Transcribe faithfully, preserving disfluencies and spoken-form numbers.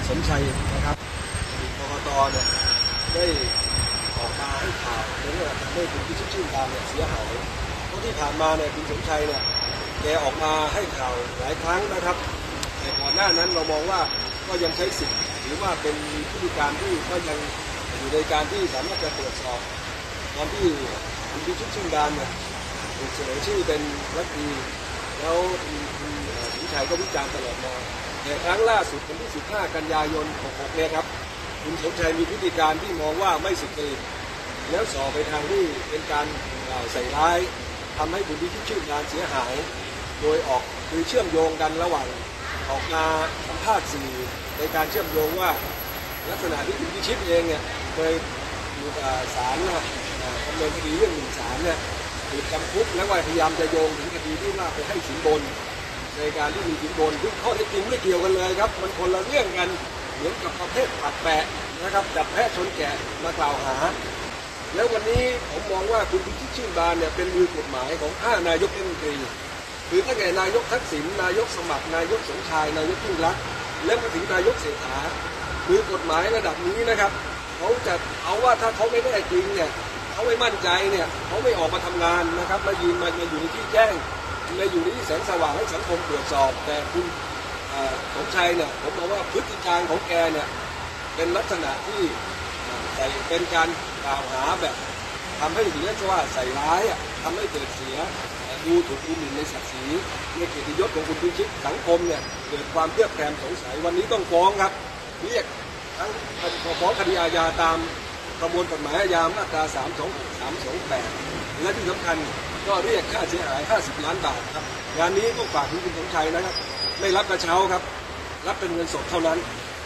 สมชัยนะครับกกตเนี่ยได้ออกมาให้ข่าวในเรื่องการได้คุณพิชิตชื่นบานเนี่ยเสียหายเพราะที่ผ่านมาเนี่ยคุณสมชัยเนี่ยแกออกมาให้ข่าวหลายครั้งนะครับแต่ก่อนหน้านั้นเรามองว่าก็ยังใช้สิทธิ์หรือว่าเป็นพฤติการที่ก็ยังอยู่ในการที่สามารถจะตรวจสอบตอนที่คุณพิชิตชื่นบานเนี่ยถูกเสนอชื่อเป็นรัฐมนตรีแล้วคุณสมชัยก็วิจารณ์ตลอดมาแต่ครั้งล่าสุดวันที่สิบห้ากันยายนหกหกเนี่ยครับคุณสมชัยมีพฤติการที่มองว่าไม่สุจริตแล้วส่อไปทางที่เป็นการใส่ร้ายทำให้คุณพิชิตชื่นบานเสียหายโดยออกคือเชื่อมโยงกันระหว่างออกมาสัมภาษณ์สื่อในการเชื่อมโยงว่าลักษณะที่คุณพิชิตเองเนี่ยเคยอยู่กับศาลนะดำเนินคดีเรื่องหนึ่งศาลเนี่ยถูกจำคุกแล้วว่าพยายามจะโยงถึงคดีที่ว่าไปให้สินบนในการที่มีสินบนซึ่งข้อเท็จจริงไม่เกี่ยวกันเลยครับมันคนละเรื่องกันเหมือนกับประเภทผัดแปะนะครับจับแพะชนแกะมากล่าวหาแล้ววันนี้ผมมองว่าคุณพิชิตชื่นบานเนี่ยเป็นมือกฎหมายของห้านายกรัฐมนตรีคือตั้งแต่นายกทักษิณนายกสมัครนายกสมชายนายกยิ่งรักษณ์และมาถึงนายกเศรษฐามือกฎหมายระดับนี้นะครับเขาจะเอาว่าถ้าเขาไม่ได้จริงเนี่ยเขาไม่มั่นใจเนี่ยเขาไม่ออกมาทำงานนะครับมายืนมาอยู่ในที่แจ้งมาอยู่ในที่แสงสว่างให้สังคมตรวจสอบแต่คุณสมชัยเนี่ยผมบอกว่าพฤติการของแกเนี่ยเป็นลักษณะที่ใส่เป็นการกล่าวหาแบบทำให้เรียกว่าใส่ร้ายทำให้เกิดเสียดูถูกดูหมิ่นในศักดิ์ศรีในเกียรติยศของคุณพิชิตสังคมเนี่ยเกิดความเครียดแคลงสงสัยวันนี้ต้องฟ้องครับเรียกทั้งฟ้องคดีอาญาตามประมวลกฎหมายอาญามาตราสามสองสามสองแปดและที่สำคัญก็เรียกค่าเสียหายห้าสิบล้านบาทครับงานนี้ต้องฝากถึงคุณสมชัยนะครับไม่รับกระเช้าครับรับเป็นเงินสดเท่านั้น